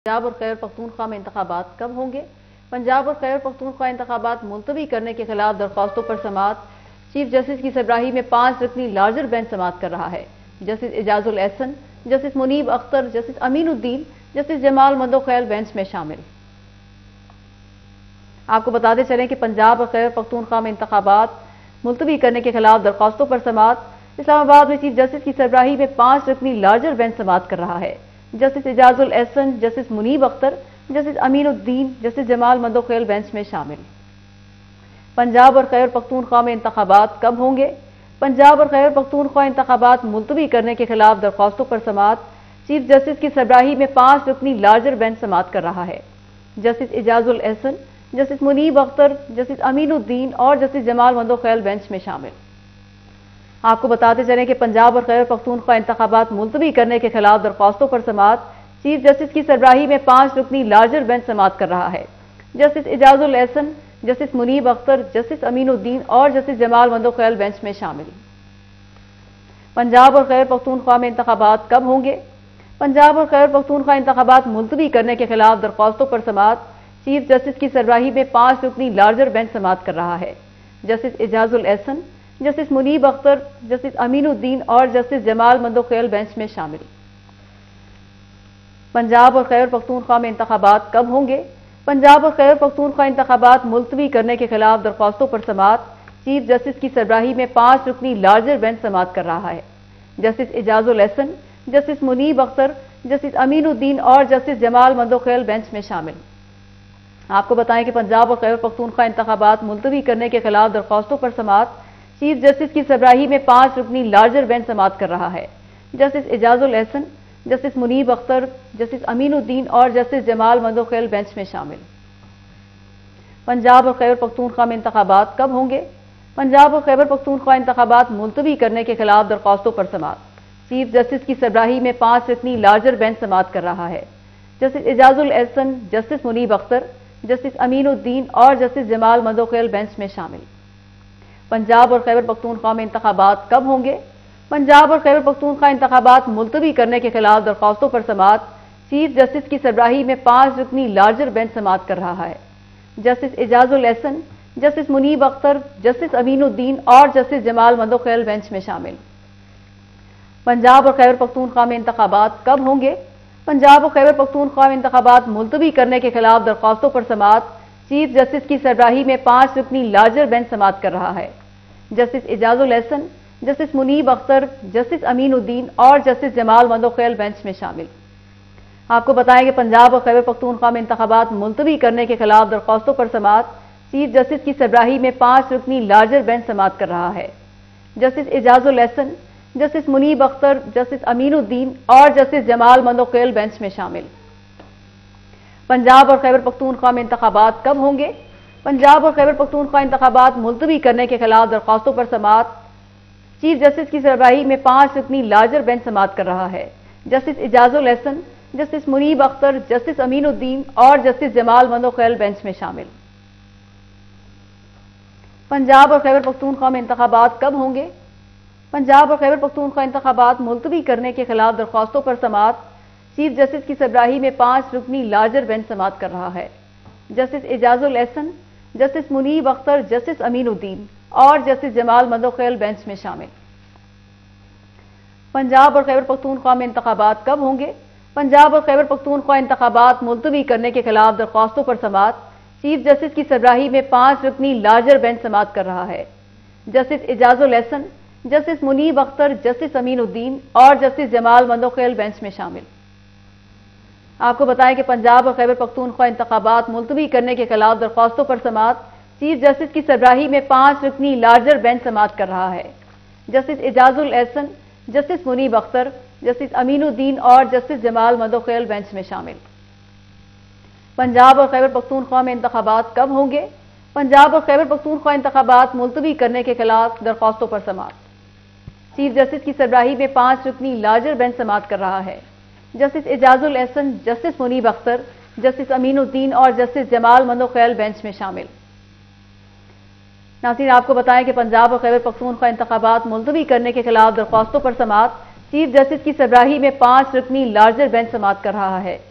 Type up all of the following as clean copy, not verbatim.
पंजाब और खैबर पख्तूनख्वा में इंतखाबात कब होंगे? पंजाब और खैबर पख्तूनख्वा इंतखाबात मुलतवी करने के खिलाफ दरख्वास्तों पर समाअत चीफ जस्टिस की सरबराही में 5 रुकनी लार्जर बेंच समाअत कर रहा है। Justice Ijazul Ahsan, justice Munib Akhtar, justice Aminuddin, justice Jamal Mandokhail bench में शामिल। आपको बताते चलें कि पंजाब और खैबर पख्तूनख्वा में इंतखाबात मुलतवी करने के खिलाफ दरख्वास्तों पर समाअत इस्लामाबाद में चीफ जस्टिस की सरबराही में 5 रुकनी लार्जर बेंच समाअत कर रहा है। Justice Ijazul Ahsan, justice Munib Akhtar, justice Aminuddin, justice Jamal Mandokhail bench में शामिल। पंजाब और खैबर पख्तूनख्वा में इंतखाबात कब होंगे? पंजाब और खैबर पख्तूनख्वा इंतखाबात मुलतवी करने के खिलाफ दरख्वास्तों पर समाअत चीफ जस्टिस की सरबराही में 5 रुकनी लार्जर बेंच समाअत कर रहा है। Justice Ijazul Ahsan, justice Munib Akhtar, justice Aminuddin और जस्टिस जमाल मंदोखैल बेंच में शामिल। आपको बताते चलें कि पंजाब और खैबर पख्तूनख्वा इंतखाबात मुलतवी करने के खिलाफ दरख्वास्तों पर समाअत चीफ जस्टिस की सरबराही में 5 रुकनी लार्जर बेंच समाअत कर रहा है। Justice Ijazul Ahsan, justice Munib Akhtar, justice Aminuddin और जस्टिस जमाल मंदोखैल बेंच में शामिल। पंजाब और खैबर पख्तूनख्वा में इंतखाबात कब होंगे? पंजाब और खैबर पख्तूनख्वा इंतखाबात मुलतवी करने के खिलाफ दरख्वास्तों पर समाअत चीफ जस्टिस की सरबराही में 5 रुकनी लार्जर बेंच समाअत कर रहा है। Justice Ijazul Ahsan, justice Munib Akhtar, justice Aminuddin और जस्टिस जमाल मंदोखैल बेंच में शामिल। पंजाब और खैबर पख्तूनख्वा में इंतखाबात कब होंगे? पंजाब और खैबर पख्तूनख्वा इंतखाबात मुलतवी करने के खिलाफ दरख्वास्तों पर समाअत चीफ जस्टिस की सरबराही में 5 रुकनी लार्जर बेंच समाअत कर रहा है। Justice Ijazul Ahsan, justice Munib Akhtar, justice Aminuddin और जस्टिस जमाल मंदोखैल बेंच में शामिल। आपको बताएं कि पंजाब और खैबर पख्तूनख्वा इंतखाबात मुलतवी करने के खिलाफ दरख्वास्तों पर समाअत चीफ जस्टिस की सरबराही में 5 रुकनी लार्जर बेंच समाअत कर रहा है। Justice Ijazul Ahsan, justice Munib Akhtar, justice Aminuddin और जस्टिस जमाल मंदोखैल बेंच में शामिल। पंजाब और खैबर पख्तूनख्वा में इंतखाबात कब होंगे? पंजाब और खैबर पख्तूनख्वा इंतखाबात मुलतवी करने के खिलाफ दरख्वास्तों पर समाअत चीफ जस्टिस की सरबराही में 5 रुकनी लार्जर बेंच समाअत कर रहा है। Justice Ijazul Ahsan, justice Munib Akhtar, justice Aminuddin और जस्टिस जमाल मंदोखैल बेंच में शामिल। पंजाब और खैबर पख्तूनख्वा में इंतखाबात कब होंगे? पंजाब और खैबर पख्तूनख्वा इंतखाबात मुलतवी करने के खिलाफ दरख्वास्तों पर समाअत चीफ जस्टिस की सरबराही में 5 रुकनी लार्जर बेंच समाअत कर रहा है। Justice Ijazul Ahsan, justice Munib Akhtar, justice Aminuddin और जस्टिस जमाल मंदोखैल बेंच में शामिल। पंजाब और खैबर पख्तूनख्वा में इंतखाबात कब होंगे? पंजाब और खैबर पख्तूनख्वा में इंतखाबात मुलतवी करने के खिलाफ दरख्वास्तों पर समाअत चीफ जस्टिस की सरबराही में 5 रुकनी लार्जर बेंच समाअत कर रहा है। Justice Ijazul Ahsan, justice Munib Akhtar, justice Aminuddin और जस्टिस जमाल मंदोखैल बेंच में शामिल। आपको बताएं कि पंजाब और खैबर पख्तूनख्वा में इंतखाबात मुलतवी करने के खिलाफ दरख्वास्तों पर समाअत चीफ जस्टिस की सरबराही में 5 रुकनी लार्जर बेंच समाअत कर रहा है। Justice Ijazul Ahsan, justice Munib Akhtar, justice Aminuddin और जस्टिस जमाल मंदोखैल बेंच में शामिल। पंजाब और खैबर पख्तूनख्वा में इंतखाबात कब होंगे? पंजाब और खैबर पख्तूनख्वा इंतखाबात मुलतवी करने के खिलाफ दरख्वास्तों पर समाअत चीफ जस्टिस की सरबराही में 5 रुकनी लार्जर बेंच समाअत कर रहा है। Justice Ijazul Ahsan, justice Munib Akhtar, justice Aminuddin और जस्टिस जमाल मंदोखैल बेंच में शामिल। पंजाब और खैबर पख्तूनख्वा में इंतखाबात कब होंगे? पंजाब और खैबर पख्तूनख्वा इंतखाबात मुलतवी करने के खिलाफ दरख्वास्तों पर समाअत चीफ जस्टिस की सरबराही में 5 रुकनी लार्जर बेंच समाअत कर रहा है। Justice Ijazul Ahsan, justice Munib Akhtar, justice Aminuddin और जस्टिस जमाल मंदोखैल बेंच में शामिल। पंजाब और खैबर पख्तूनख्वा में इंतखाबात कब होंगे? पंजाब और खैबर पख्तूनख्वा इंतखाबात मुलतवी करने के खिलाफ दरख्वास्तों पर समाअत चीफ जस्टिस की सरबराही में 5 रुकनी लार्जर बेंच समाअत कर रहा है। Justice Ijazul Ahsan, justice Munib Akhtar, justice Aminuddin और जस्टिस जमाल मंदोखैल बेंच में शामिल। आपको बताएं कि पंजाब और खैबर पख्तूनख्वा इंतखाबात मुलतवी करने के खिलाफ दरख्वास्तों पर समाअत चीफ जस्टिस की सरबराही में 5 रुकनी लार्जर बेंच समाअत कर रहा है। Justice Ijazul Ahsan, justice Munib Akhtar, justice Aminuddin और जस्टिस जमाल मंदोखैल बेंच में शामिल। पंजाब और खैबर पख्तूनख्वा में इंतखाबात कब होंगे? पंजाब और खैबर पख्तूनख्वा इंतखाबात मुलतवी करने के खिलाफ दरख्वास्तों पर समाअत चीफ जस्टिस की सरबराही में 5 रुकनी लार्जर बेंच समाअत कर रहा है। Justice Ijazul Ahsan, justice Munib Akhtar, justice Aminuddin और जस्टिस जमाल मंदोखैल बेंच में शामिल। नाज़रीन, आपको बताएं कि पंजाब और खैबर पख्तूनख्वा इंतखाबात मुलतवी करने के खिलाफ दरख्वास्तों पर समाअत चीफ जस्टिस की सरबराही में 5 रुकनी लार्जर बेंच समाअत कर रहा है।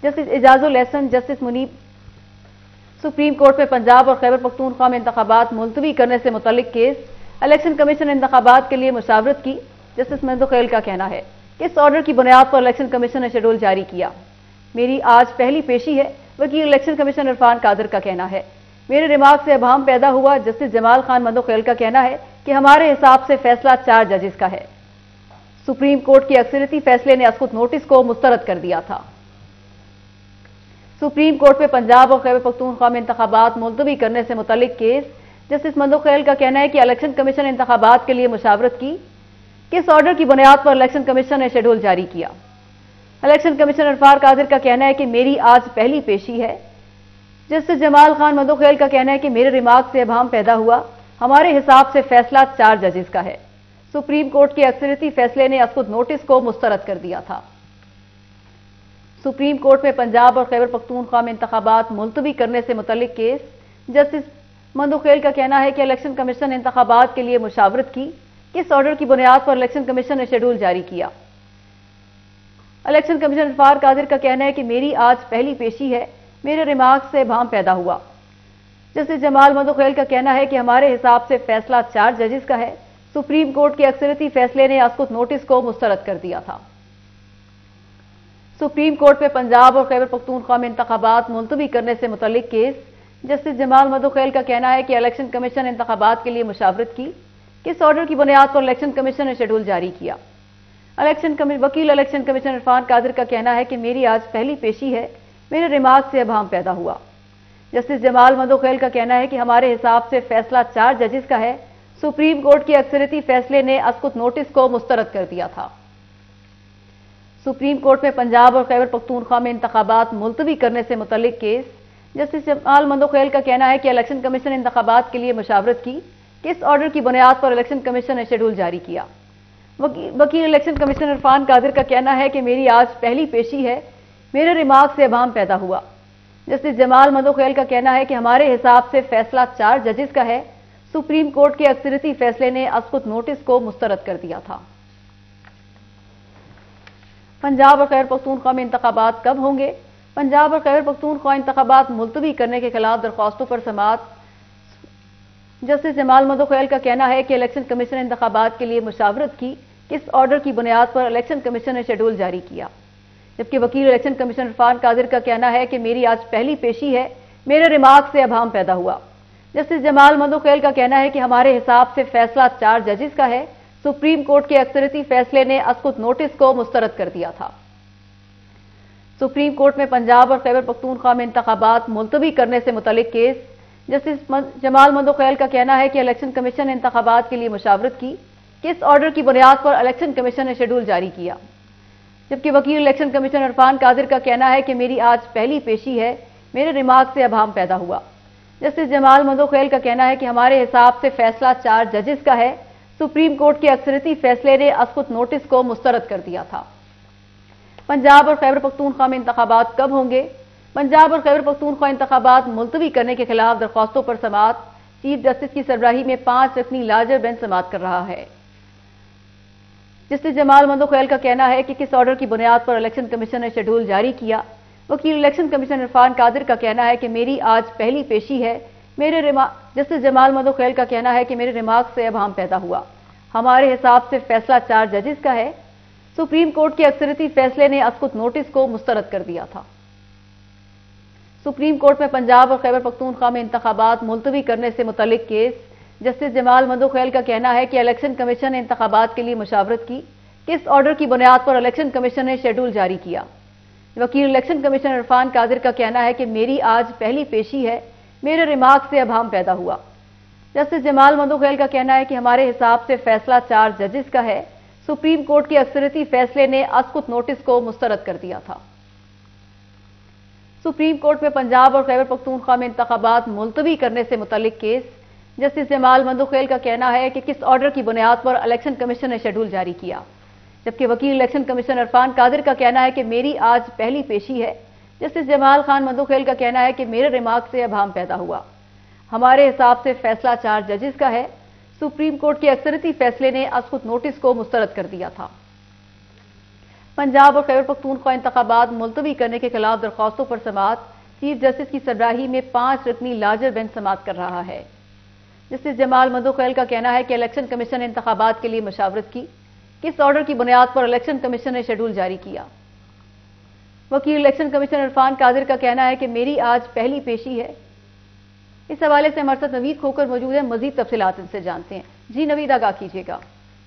Justice Ijazul Ahsan, justice Munib. Supreme court में पंजाब और खैबर पख्तूनख्वा में इंतखाबात मुलतवी करने से मुतल्लिक केस, इलेक्शन कमीशन ने इंतखाबात के लिए मुशावरत की। जस्टिस महमूद खैल का कहना है कि इस ऑर्डर की बुनियाद पर इलेक्शन कमीशन ने शेड्यूल जारी किया। मेरी आज पहली पेशी है। वकील इलेक्शन कमीशन इरफान कादिर का कहना है मेरे रिमार्क से अभाम पैदा हुआ। जस्टिस जमाल खान मंदोखेल का कहना है कि हमारे हिसाब से फैसला 4 जजेस का है। सुप्रीम कोर्ट के अक्सरियती फैसले ने अस्कुत नोटिस को मुस्तरद कर दिया था। सुप्रीम कोर्ट में पंजाब और खैबर पख्तूनख्वा में इंतखाबात मुलतवी करने से मुतल्लिक केस, जस्टिस मंदोखेल का कहना है कि इलेक्शन कमीशन ने इंतखाबात के लिए मुशावरत की। किस ऑर्डर की बुनियाद पर इलेक्शन कमीशन ने शेड्यूल जारी किया। इलेक्शन कमिश्नर इरफान कादिर का कहना है कि मेरी आज पहली पेशी है। जस्टिस जमाल खान मंदोखेल का कहना है कि मेरे रिमार्क से अभाम पैदा हुआ। हमारे हिसाब से फैसला 4 जजेस का है। सुप्रीम कोर्ट के अक्सरियती फैसले ने अस्कुत नोटिस को मुस्तरद कर दिया था। सुप्रीम कोर्ट में पंजाब और खैबर पख्तूनख्वा में इंतखाबात मुलतवी करने से मुतल्लिक केस, जस्टिस मंदोखेल का कहना है कि इलेक्शन कमीशन ने इंतखाबात के लिए मुशावरत की। किस ऑर्डर की बुनियाद पर इलेक्शन कमीशन ने शेड्यूल जारी किया। इलेक्शन कमीशनर इरफान कादिर का कहना है कि मेरी आज पहली पेशी है। मेरे रिमार्क से अभाम पैदा हुआ। जस्टिस जमाल मंदोखेल का कहना है कि हमारे हिसाब से फैसला 4 जजेस का है। सुप्रीम कोर्ट के अक्सरियती फैसले ने अस्कुत नोटिस को मुस्तरद कर दिया था। सुप्रीम कोर्ट में पंजाब और खैबर पख्तूनख्वा में इंतखाबात मुलतवी करने से मुतल्लिक केस, जस्टिस जमाल मंदोखेल का कहना है कि इलेक्शन कमीशन ने इंतखाबात के लिए मुशावरत की। किस ऑर्डर की बुनियाद पर इलेक्शन कमीशन ने शेड्यूल जारी किया। वकील इलेक्शन कमिश्नर इरफान कादिर का कहना है कि मेरी आज पहली पेशी है। मेरे रिमार्क से अभाम पैदा हुआ। जस्टिस जमाल मंदोखेल का कहना है कि हमारे हिसाब से फैसला 4 जजेस का है। सुप्रीम कोर्ट के अक्सरियती फैसले ने अस्कुत नोटिस को मुस्तरद कर दिया था। सुप्रीम कोर्ट में पंजाब और खैबर पख्तूनख्वा में इंतखाबात मुलतवी करने से मुतल्लिक केस, जस्टिस जमाल मंदोखेल का कहना है कि इलेक्शन कमीशन ने इंतखाबात के लिए मुशावरत की। किस ऑर्डर की बुनियाद पर इलेक्शन कमीशन ने शेड्यूल जारी किया। वकील इलेक्शन कमिश्नर इरफान कादिर का कहना है कि मेरी आज पहली पेशी है। मेरे रिमार्क से अभाम पैदा हुआ। जस्टिस जमाल मंदोखेल का कहना है कि हमारे हिसाब से फैसला 4 जजेस का है। सुप्रीम कोर्ट के अक्सरियती फैसले ने अस्कुत नोटिस को मुस्तरद कर दिया था। पंजाब और खैबर पख्तूनख्वा में इंतखाबात कब होंगे। पंजाब और खैबर पख्तूनख्वा इंतखाबात मुलतवी करने के खिलाफ दरख्वास्तों पर समाअत। जस्टिस जमाल मंदोखेल का कहना है कि इलेक्शन कमीशन ने इंतखाबात के लिए मुशावरत की। किस ऑर्डर की बुनियाद पर इलेक्शन कमीशन ने शेड्यूल जारी किया। जबकि वकील इलेक्शन कमिश्नर इरफान कादिर का कहना है कि मेरी आज पहली पेशी है। मेरे रिमार्क से अभाम पैदा हुआ। जस्टिस जमाल मंदोखेल का कहना है कि हमारे हिसाब से फैसला 4 जजेस का है। सुप्रीम कोर्ट के अक्सरियती फैसले ने अस्कुत नोटिस को मुस्तरद कर दिया था। सुप्रीम कोर्ट में पंजाब और खैबर पख्तूनख्वा में इंतखाबात मुलतवी करने से मुतल्लिक केस, जस्टिस जमाल मंदोखेल का कहना है कि इलेक्शन कमीशन ने इंतखाबात के लिए मुशावरत की। किस ऑर्डर की बुनियाद पर इलेक्शन कमीशन ने शेड्यूल जारी किया। जबकि वकील इलेक्शन कमिश्नर इरफान कादिर का कहना है कि मेरी आज पहली पेशी है। मेरे रिमार्क से अभाम पैदा हुआ। जस्टिस जमाल मंदोखेल का कहना है कि हमारे हिसाब से फैसला 4 जजेस का है। सुप्रीम कोर्ट के अक्सरियती फैसले ने अस्कुत नोटिस को मुस्तरद कर दिया था। पंजाब और खैबर पख्तूनख्वा में इंतखाबात कब होंगे। पंजाब और खैबर पख्तूनख्वा इंतखाबात मुलतवी करने के खिलाफ दरख्वास्तों पर समाअत। चीफ जस्टिस की सरबराही में 5 रकनी लार्जर बेंच समाअत कर रहा है। जस्टिस जमाल मंदोखेल का कहना है कि किस ऑर्डर की बुनियाद पर इलेक्शन कमीशन ने शेड्यूल जारी किया। वकील इलेक्शन कमिश्नर इरफान कादिर का कहना है कि मेरी आज पहली पेशी है। जस्टिस जमाल मंदोखेल का कहना है कि मेरे रिमार्क से अभाम पैदा हुआ। हमारे हिसाब से फैसला 4 जजेस का है। सुप्रीम कोर्ट के अक्सरियती फैसले ने अस्कुत नोटिस को मुस्तरद कर दिया था। सुप्रीम कोर्ट में पंजाब और खैबर पख्तूनख्वा में इंतखाबात मुलतवी करने से मुतल्लिक केस, जस्टिस जमाल मंदोखेल का कहना है कि इलेक्शन कमीशन ने इंतखाबात के लिए मुशावरत की। किस ऑर्डर की बुनियाद पर इलेक्शन कमीशन ने शेड्यूल जारी किया। वकील इलेक्शन कमिश्नर इरफान कादिर का कहना है कि मेरी आज पहली पेशी है। मेरे रिमार्क से अभाम पैदा हुआ। जस्टिस जमाल मंदोखेल का कहना है कि हमारे हिसाब से फैसला 4 जजेस का है। सुप्रीम कोर्ट के अक्सरियती फैसले ने अस्कुत नोटिस को मुस्तरद कर दिया था। सुप्रीम कोर्ट में पंजाब और खैबर पख्तूनख्वा में इंतखाबात मुलतवी करने से मुतल्लिक केस, जस्टिस जमाल मंदोखेल का कहना है कि किस ऑर्डर की बुनियाद पर इलेक्शन कमीशन ने शेड्यूल जारी किया। जबकि वकील इलेक्शन कमिश्नर इरफान कादिर का कहना है कि मेरी आज पहली पेशी है। जस्टिस जमाल खान मंदोखेल का कहना है कि मेरे रिमार्क से अभाम पैदा हुआ। हमारे हिसाब से फैसला 4 जजेस का है। सुप्रीम कोर्ट के अक्सरियती फैसले ने अस्कुत नोटिस को मुस्तरद कर दिया था। पंजाब और खैबर पख्तूनख्वा इंतखाबात मुलतवी करने के खिलाफ दरख्वास्तों पर समाअत चीफ जस्टिस की सरबराही में 5 रुकनी लार्जर बेंच समाअत कर रहा है। जस्टिस जमाल मंदोखैल का कहना है कि इलेक्शन कमीशन ने इंतखाबात के लिए मशावरत की, किस ऑर्डर की बुनियाद पर इलेक्शन कमीशन ने शेड्यूल जारी किया। वकील इलेक्शन कमिश्नर इरफान कादिर का कहना है कि मेरी आज पहली पेशी है। इस हवाले से हमारे साथ नवीद खोकर मौजूद है, मजीद तफसीलात इनसे जानते हैं। जी नवीद, आगाह कीजिएगा।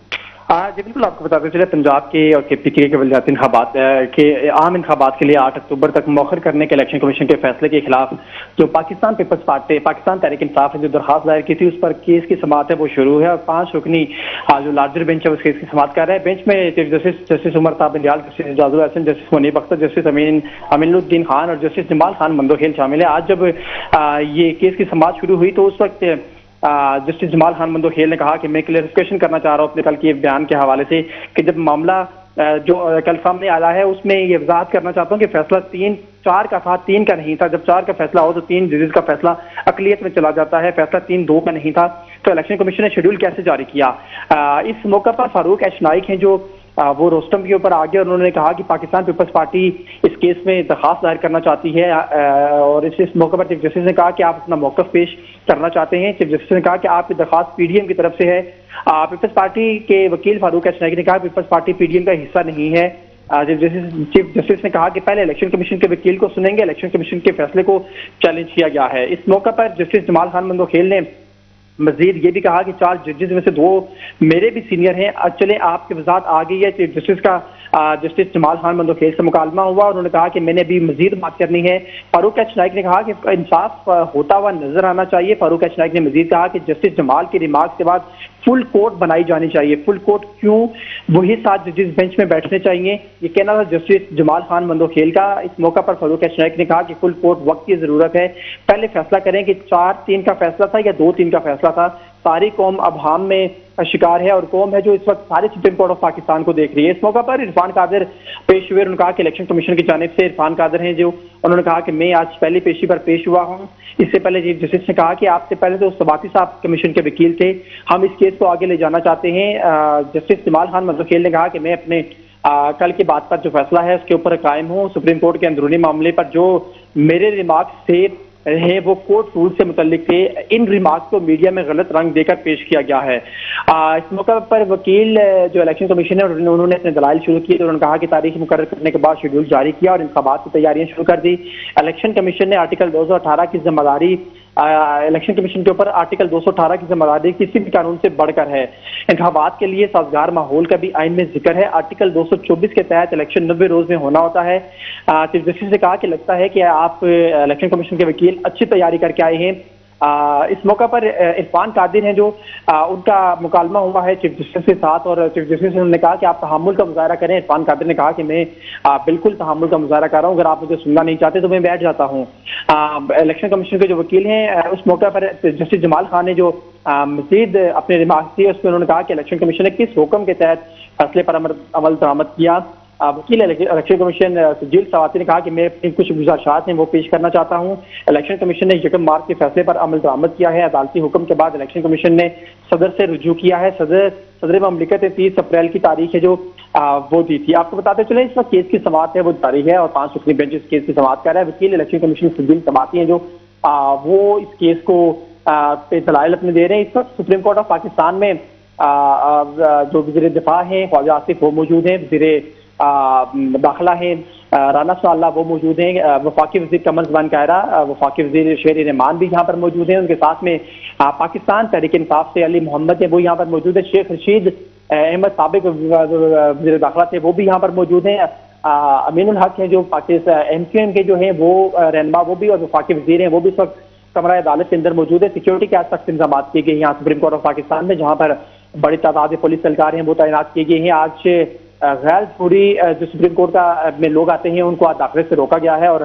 जी बिल्कुल, आपको बताते चले पंजाब के और KPK के वलायती इंतखाबात के आम इंतखाबात के लिए 8 अक्टूबर तक मौखर करने के इलेक्शन कमीशन के फैसले के खिलाफ जो पाकिस्तान पीपल्स पार्टी पाकिस्तान तहरीक इंसाफ ने जो दरखास्त दायर की थी उस पर केस की समाअत है वो शुरू है और 5 रुकनी जो लार्जर बेंच है उस केस की समाअत कर रहा है। बेंच में चीफ जस्टिस उमर ताब नियाल, justice Ijazul Hasan, justice Munib Akhtar, justice Aminuddin Khan और जस्टिस जमाल खान मंदोखेल शामिल है। आज जब ये केस की समाअत शुरू हुई तो उस वक्त जस्टिस जमाल खान मंदोखेल ने कहा कि मैं क्लेरिफिकेशन करना चाह रहा हूं अपने कल के बयान के हवाले से कि जब मामला जो कल सामने आया है उसमें ये वजाहत करना चाहता हूं कि फैसला 3-4 का था, 3 का नहीं था। जब 4 का फैसला हो तो 3 जजेस का फैसला अकलियत में चला जाता है, फैसला 3-2 का नहीं था। तो इलेक्शन कमीशन ने शेड्यूल कैसे जारी किया। इस मौके पर फारूक एच नाइक हैं जो वो रोस्टम के ऊपर आ गए और उन्होंने कहा कि पाकिस्तान पीपल्स पार्टी इस केस में दरखास्त दायर करना चाहती है और इस मौके पर चीफ जस्टिस ने कहा कि आप अपना मौकफ पेश करना चाहते हैं। चीफ जस्टिस ने कहा कि आपकी दरखास्त PDM की तरफ से है। पीपल्स पार्टी के वकील फारूक एच नाइक ने कहा पीपल्स पार्टी PDM का हिस्सा नहीं है। चीफ जस्टिस ने कहा कि पहले इलेक्शन कमीशन के वकील को सुनेंगे, इलेक्शन कमीशन के फैसले को चैलेंज किया गया है। इस मौके पर जस्टिस जमाल खान मंदोखेल ने मजीद ये भी कहा कि 4 जजेस में से 2 मेरे भी सीनियर हैं। चले आपकी वजाहत आ गई है। चीफ जस्टिस का जस्टिस जमाल खान मंदोखेल से मुकालमा हुआ और उन्होंने कहा कि मैंने भी मजीद बात करनी है। फारूक एच नाइक ने कहा कि इंसाफ होता हुआ नजर आना चाहिए। फारूक एच नाइक ने मजीद कहा कि जस्टिस जमाल के रिमार्क के बाद फुल कोर्ट बनाई जानी चाहिए। फुल कोर्ट क्यों, वही 7 जजेस बेंच में बैठने चाहिए, ये कहना था जस्टिस जमाल खान मंदोखेल का। इस मौका पर फारूक एच नाइक ने कहा कि फुल कोर्ट वक्त की जरूरत है, पहले फैसला करें कि 4-3 का फैसला था या 2-3 का फैसला था। सारी कौम अभाम में शिकार है और कौम है जो इस वक्त सारे सुप्रीम कोर्ट ऑफ पाकिस्तान को देख रही है। इस मौका पर इरफान कादिर पेश हुए। उन्होंने कहा कि इलेक्शन कमीशन की जानिब से इरफान कादिर हैं जो उन्होंने कहा कि मैं आज पहली पेशी पर पेश हुआ हूं। इससे पहले चीफ जस्टिस ने कहा कि आपसे पहले तो सबाती साहब कमीशन के वकील थे, हम इस केस को आगे ले जाना चाहते हैं। जस्टिस जमाल खान मंदोखेल ने कहा कि मैं अपने कल की बात पर जो फैसला है उसके ऊपर कायम हूं। सुप्रीम कोर्ट के अंदरूनी मामले पर जो मेरे रिमार्क्स थे हैं वो कोर्ट रूल से मुतल्लिक थे। इन रिमार्क्स को मीडिया में गलत रंग देकर पेश किया गया है। इस मौके पर वकील जो इलेक्शन कमीशन है उन्होंने अपने दलाइल शुरू किए तो उन्होंने कहा कि तारीख मुकर्रर करने के बाद शेड्यूल जारी किया और इंतखाबात की तैयारियां शुरू कर दी। इलेक्शन कमीशन ने आर्टिकल 218 की जिम्मेदारी इलेक्शन कमीशन के ऊपर आर्टिकल 218 की जिम्मेदारी किसी भी कानून से बढ़कर है। इंतखाबात के लिए साजगार माहौल का भी आइन में जिक्र है। आर्टिकल 224 के तहत इलेक्शन 90 रोज में होना होता है। चीफ जस्टिस ने कहा कि लगता है कि आप इलेक्शन कमीशन के वकील अच्छी तैयारी करके आए हैं। इस मौका पर इरफान कादिर हैं जो उनका मुकालमा हुआ है चीफ जस्टिस के साथ और चीफ जस्टिस ने कहा कि आप तहम्मुल का मुजाहरा करें। इरफान कादिर ने कहा कि मैं बिल्कुल तहम्मुल का मुजाहरा कर रहा हूं, अगर आप मुझे सुनना नहीं चाहते तो मैं बैठ जाता हूं। इलेक्शन कमीशन के जो वकील हैं उस मौके पर जस्टिस जमाल खान ने जो मजीद अपने रिमार्क दिए उसमें उन्होंने कहा कि इलेक्शन कमीशन ने किस हुक्म के तहत फैसले पर अमल दरामद किया। वकील इलेक्शन कमीशन सुजील सवाती ने कहा कि मैं अपनी कुछ गुजारिशात हैं वो पेश करना चाहता हूं। इलेक्शन कमीशन ने 1 मार्च के फैसले पर अमल दरामद किया है। अदालती हुक्म के बाद इलेक्शन कमीशन ने सदर से रुजू किया है। सदर ममलिकत 30 अप्रैल की तारीख है जो वो दी थी। आपको बताते चले इस वक्त केस की समाअत है वो तारीख है और 5 रुकनी बेंच इस केस की समाअत कर रहा है। वकील इलेक्शन कमीशन सुजील सवाती हैं जो वो इस केस को पे दलाइल अपने दे रहे हैं। इस वक्त सुप्रीम कोर्ट ऑफ पाकिस्तान में जो वज़ीर दिफा हैं ख्वाजा आसिफ वो मौजूद हैं, वज़ीर दाखिला है राना साल्ला वो मौजूद हैं, वफाकी वज़ीर कमर ज़ुबान कायरा, वफाकी वज़ीर शेर रहमान भी यहाँ पर मौजूद हैं। उनके साथ में पाकिस्तान तहरीक इंसाफ से अली मोहम्मद है वो यहाँ पर मौजूद है। शेख रशीद अहमद साबिक वज़ीर दाखिला थे वो भी यहाँ पर मौजूद हैं। अमीनुल हक हैं जो पाकिस्तान MQM के जो हैं वो रहनुमा वो भी और वफाकी वज़ीर हैं वो भी इस वक्त कमरा अदालत के अंदर मौजूद है। सिक्योरिटी के आज सख्त इंतजाम किए गए यहाँ सुप्रीम कोर्ट ऑफ पाकिस्तान में, जहाँ पर बड़ी तादाद में पुलिस एहलकार हैं वो तैनात किए गए हैं। आज गैर पूरी जो सुप्रीम कोर्ट का में लोग आते हैं उनको आज दाखिले से रोका गया है और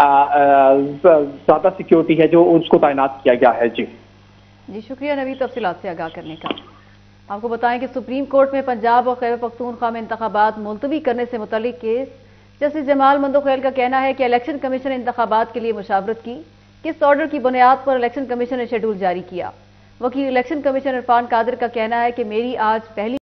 ज्यादा सिक्योरिटी है जो उसको तैनात किया गया है। जी शुक्रिया नवीद तफसीलात से आगाह करने का। आपको बताएं कि सुप्रीम कोर्ट में पंजाब और खैबर पख्तूनख्वा में इंतखाबात मुलतवी करने से मुतल्लिक केस जस्टिस जमाल मंदोखेल का कहना है कि इलेक्शन कमीशन ने इंतखाबात के लिए मुशावरत की, किस ऑर्डर की बुनियाद पर इलेक्शन कमीशन ने शेड्यूल जारी किया। वकील इलेक्शन कमीशन इरफान कादिर का कहना है कि मेरी आज पहली